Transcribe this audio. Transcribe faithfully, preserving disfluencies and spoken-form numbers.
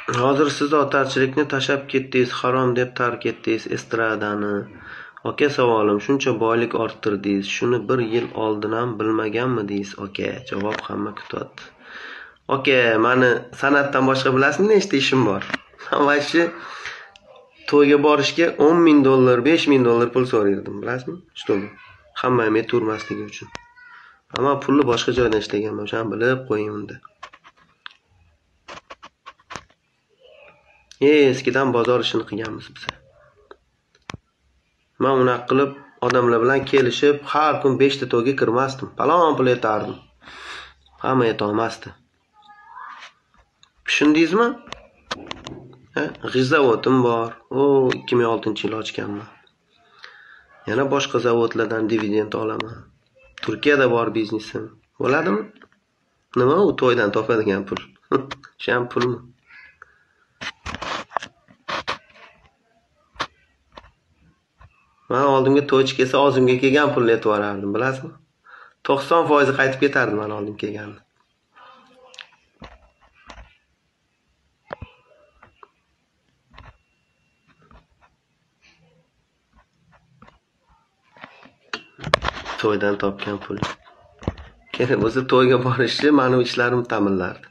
Hozir siz otarchilikni tashab ketdingiz, harom deb tark etdingiz estradani. Aka, savolim, shuncha boylik orttirdingiz, shuni bir yil oldin ham bilmaganmidingiz, aka? Javob hamma kutyapti. Aka, meni san'atdan boshqa bilasizmi, nechta ishim bor? Va shu to'yga borishga o'n ming dollar, besh ming dollar pul so'raydim, bilasizmi? Что? Hamma men turmasligi uchun. Ammo pulni boshqa joydan ishlaganman, o'shani bilib qo'ying unda. Eskidan bozor ishini qilganmiz biz. Men unaqa qilib odamlar bilan kelishib, har kun besh ta to'yga kirmasdim. Palon pul yetardim. Hamma yeta olmasdi. Tushundingizmi? Ha, g'izavotim bor. O, ikki ming oltinchi yil ochganman. Yana boshqa zavodlardan dividend olaman. Turkiyada bor biznesim. Bo'ladimi? Nima u to'ydan topadigan pul? Sham pulmi? Men oldimga to'ychi kelsa, o'zimga kelgan pulni yetib yuborardim, bilasizmi? to'qson foiz qaytib ketardi men oldim kelganda. To'ydan topgan pul. Keyin o'zi to'yga borishi meni ishlarimni ta'minlardi.